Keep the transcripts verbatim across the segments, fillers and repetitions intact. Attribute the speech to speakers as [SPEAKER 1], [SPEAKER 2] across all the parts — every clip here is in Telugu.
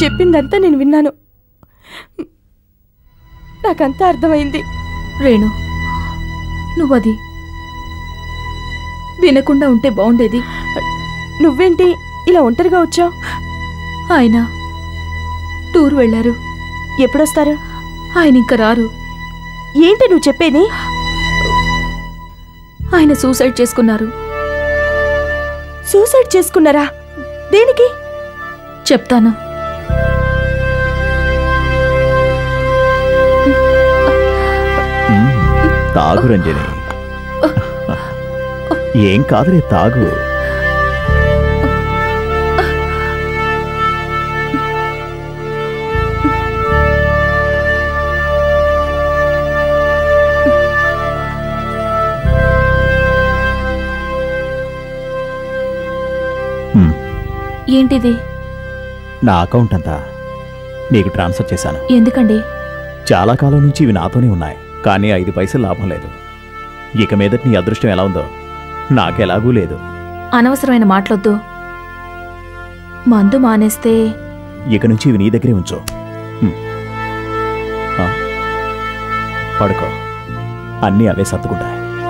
[SPEAKER 1] చెప్పిందంతా నేను విన్నాను. నాకంతా అర్థమైంది.
[SPEAKER 2] రేణు, నువ్వది వినకుండా ఉంటే బాగుండేది.
[SPEAKER 1] నువ్వేంటి ఇలా ఒంటరిగా వచ్చావు?
[SPEAKER 2] ఆయన టూర్ వెళ్ళారు.
[SPEAKER 1] ఎప్పుడొస్తారు?
[SPEAKER 2] ఆయన ఇంకా రారు.
[SPEAKER 1] ఏంటి నువ్వు చెప్పేది?
[SPEAKER 2] ఆయన సూసైడ్ చేసుకున్నారు.
[SPEAKER 1] సూసైడ్ చేసుకున్నారా? దేనికి?
[SPEAKER 2] చెప్తాను.
[SPEAKER 3] తాగు రంజని, ఏం కాదులే, తాగు.
[SPEAKER 2] ఏంటిది?
[SPEAKER 3] నా అకౌంట్ అంతా నీకు ట్రాన్స్ఫర్ చేశాను.
[SPEAKER 2] ఎందుకండి?
[SPEAKER 3] చాలా కాలం నుంచి ఇవి నాతోనే ఉన్నాయి, కానీ ఐదు పైసలు లాభం లేదు. ఇక మీదట నీ అదృష్టం ఎలా ఉందో నాకెలాగూ లేదు.
[SPEAKER 2] అనవసరమైన మాటలొద్దు. మందు మానేస్తే
[SPEAKER 3] ఇక నుంచి ఇవి నీ దగ్గరే ఉంచు. పడుకో, అన్నీ అవే సర్దుకుంటాయి.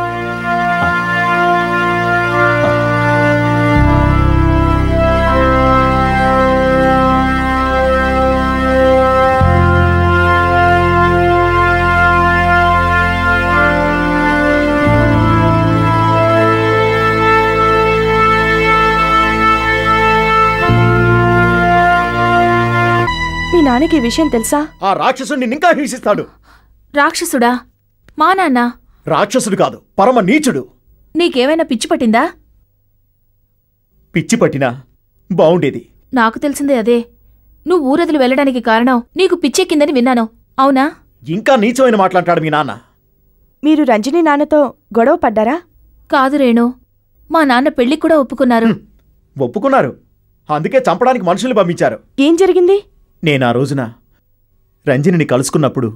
[SPEAKER 1] నాన్నకి ఈ విషయం తెలుసా?
[SPEAKER 4] ఆ రాక్షసుడిని ఇంకా హింసిస్తాడు.
[SPEAKER 2] రాక్షసుడా? మా నాన్న
[SPEAKER 4] రాక్షసుడు కాదు, పరమ నీచుడు.
[SPEAKER 2] నీకేమైనా పిచ్చి పట్టిందా?
[SPEAKER 4] పిచ్చి పట్టినా బావుండేది.
[SPEAKER 2] నాకు తెలిసిందే అదే. నువ్వు ఊరదులు వెళ్ళడానికి కారణం నీకు పిచ్చెక్కిందని విన్నాను. అవునా?
[SPEAKER 4] ఇంకా నీచమైన మాట్లాంటాడు మీ నాన్న.
[SPEAKER 1] మీరు రంజని నాన్నతో గొడవ పడ్డారా?
[SPEAKER 2] కాదు రేణు, మా నాన్న పెళ్లికి కూడా ఒప్పుకున్నారు.
[SPEAKER 4] ఒప్పుకున్నారు, అందుకే చంపడానికి మనుషులు పంపించారు.
[SPEAKER 1] ఏం జరిగింది?
[SPEAKER 4] నేను ఆ రోజున రంజనిని కలుసుకున్నప్పుడు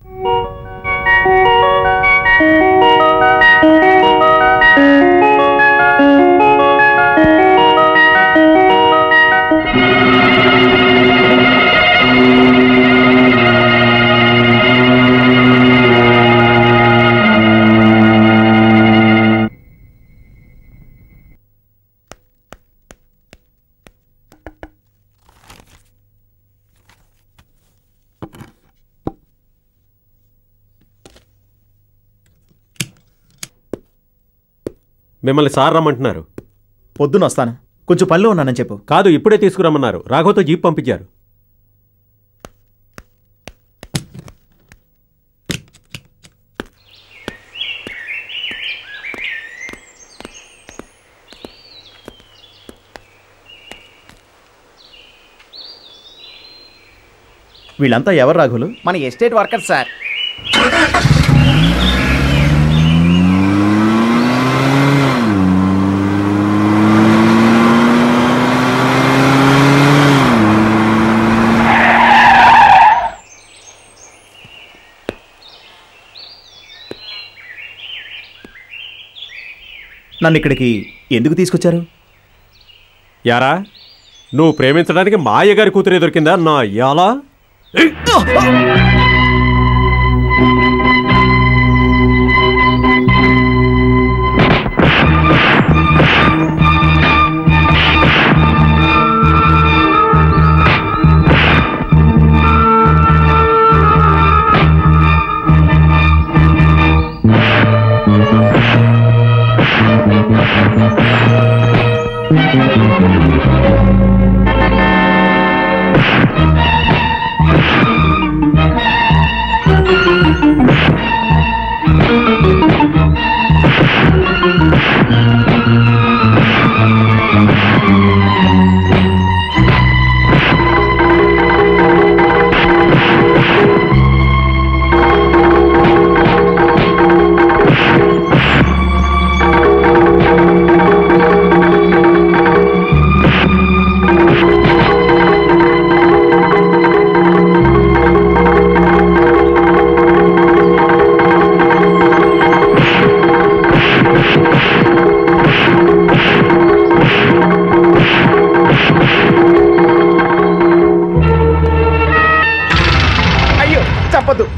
[SPEAKER 5] మిమ్మల్ని సార్ రమ్మంటున్నారు.
[SPEAKER 4] పొద్దున వస్తాను, కొంచెం పనిలో ఉన్నానని చెప్పు.
[SPEAKER 5] కాదు, ఇప్పుడే తీసుకురమ్మన్నారు. రాఘవతో జీప్ పంపించారు.
[SPEAKER 4] వీళ్ళంతా ఎవరు రాఘులు?
[SPEAKER 6] మన ఎస్టేట్ వర్కర్ సార్.
[SPEAKER 4] నన్ను ఇక్కడికి ఎందుకు తీసుకొచ్చారు?
[SPEAKER 5] యారా, నువ్వు ప్రేమించడానికి మా అయ్యగారి కూతురే దొరికిందా నా యాలా?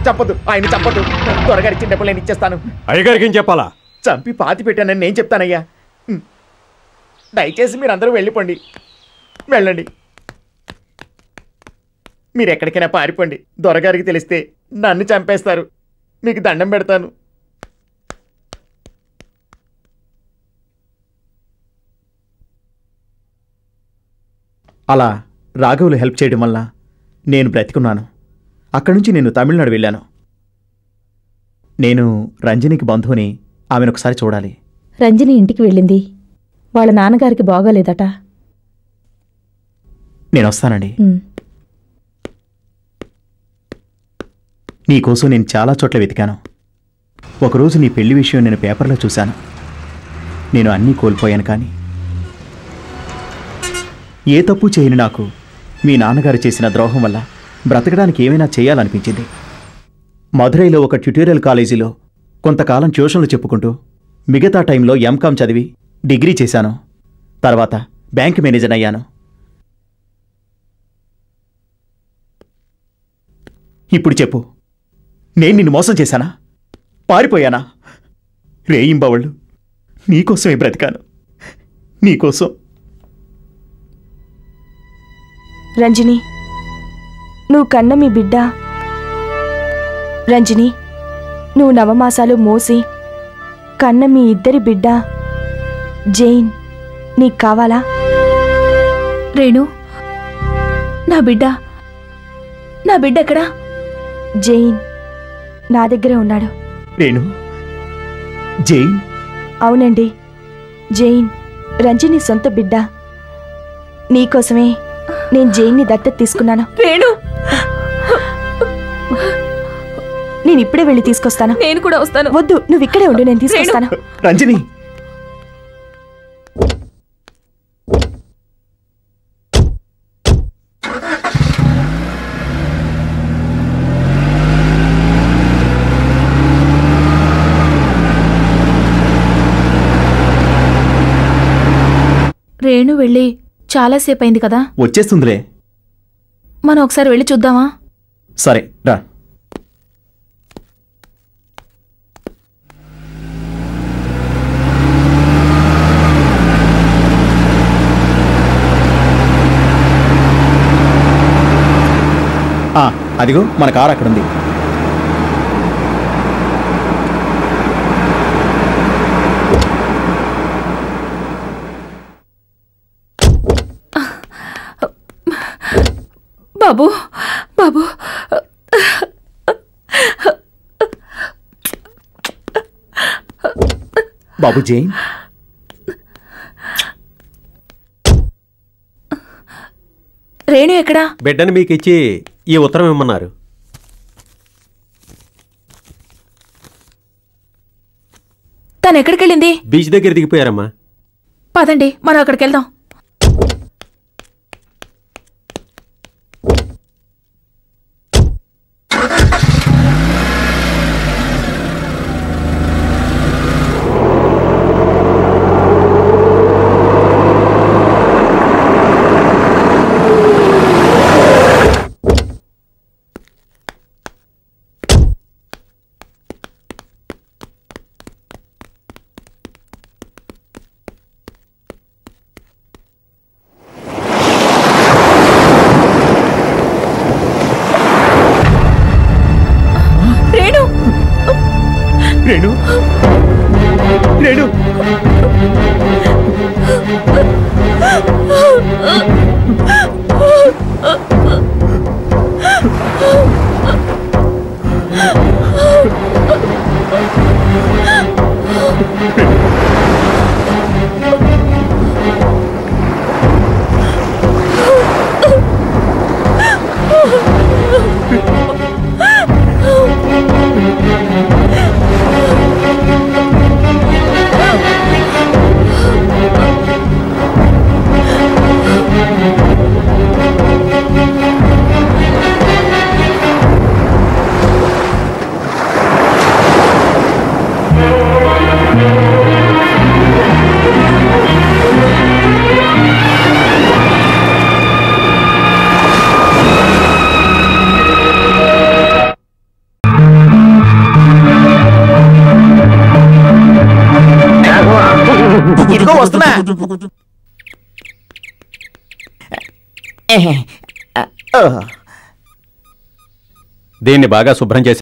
[SPEAKER 4] చెప్పదు ఆయన చెప్పదు. త్వరగా ఇచ్చిన డబ్బులు నేను ఇచ్చేస్తాను.
[SPEAKER 5] అయ్యగారికి ఏం చెప్పాలా?
[SPEAKER 4] చంపి పాతి పెట్టానని నేను చెప్తానయ్యా. దయచేసి మీరందరూ వెళ్ళిపోండి. వెళ్ళండి. మీరు ఎక్కడికైనా పారిపోండి. దొరగారికి తెలిస్తే నన్ను చంపేస్తారు. మీకు దండం పెడతాను. అలా రాఘవులు హెల్ప్ చేయడం వల్ల నేను బ్రతికున్నాను. అక్కడి నుంచి నేను తమిళనాడు వెళ్ళాను. నేను రంజనికి బంధువుని. ఆమెను ఒకసారి చూడాలి.
[SPEAKER 6] రంజని ఇంటికి వెళ్ళింది. వాళ్ళ నాన్నగారికి బాగోలేదట.
[SPEAKER 4] నేను వస్తానండి.
[SPEAKER 6] ఉమ్.
[SPEAKER 4] నీకోసం నేను చాలా చోట్ల వెతికాను. ఒకరోజు నీ పెళ్లి విషయం నేను పేపర్లో చూశాను. నేను అన్నీ కోల్పోయాను. కానీ ఏ తప్పు చేయని నాకు మీ నాన్నగారు చేసిన ద్రోహం వల్ల బ్రతకడానికి ఏమైనా చేయాలనిపించింది. మధురైలో ఒక ట్యుటోరియల్ కాలేజీలో కొంతకాలం ట్యూషన్లు చెప్పుకుంటూ మిగతా టైంలో ఎంకామ్ చదివి డిగ్రీ చేశాను. తర్వాత బ్యాంక్ మేనేజర్ అయ్యాను. ఇప్పుడు చెప్పు, నేను నిన్ను మోసం చేశానా? పారిపోయానా? రేయింబవళ్ళు నీకోసమే బ్రతికాను. నీకోసం.
[SPEAKER 1] రంజని, నువ్వు కన్న మీ బిడ్డ. రంజని, నువ్వు నవమాసాలు మోసి కన్న మీ ఇద్దరి బిడ్డ జైన్ నీకు కావాలా?
[SPEAKER 2] రేణు, నా బిడ్డ నా బిడ్డ ఎక్కడా?
[SPEAKER 1] జైన్ నా దగ్గరే ఉన్నాడు.
[SPEAKER 4] రేణు, జైన్?
[SPEAKER 1] అవునండి, జైన్ రంజని సొంత బిడ్డ. నీకోసమే నేను జైన్ని దత్తత తీసుకున్నాను.
[SPEAKER 2] రేణు,
[SPEAKER 1] నేను ఇప్పుడే వెళ్ళి తీసుకొస్తాను.
[SPEAKER 2] నేను కూడా వస్తాను.
[SPEAKER 1] వద్దు, నువ్వు ఇక్కడే ఉండు, నేను తీసుకొస్తాను.
[SPEAKER 4] రంజని,
[SPEAKER 2] రేణు వెళ్ళి చాలాసేపు అయింది కదా.
[SPEAKER 4] వచ్చేస్తుందిలే.
[SPEAKER 2] మనం ఒకసారి వెళ్ళి చూద్దామా?
[SPEAKER 4] సరే రా. అదిగో మన కారు అక్కడుంది.
[SPEAKER 2] బాబు, బాబు,
[SPEAKER 4] బాబు జైన్,
[SPEAKER 2] రేణు ఎక్కడా?
[SPEAKER 5] బిడ్డని మీకు ఇచ్చి ఈ ఉత్తరం ఇమ్మన్నారు.
[SPEAKER 2] తను ఎక్కడికెళ్ళింది?
[SPEAKER 5] బీచ్ దగ్గర దిగిపోయారమ్మా.
[SPEAKER 2] పదండి, మనం అక్కడికి వెళ్దాం.
[SPEAKER 7] ఇదిగో వస్తున్నా.
[SPEAKER 5] దీన్ని బాగా శుభ్రం చేసి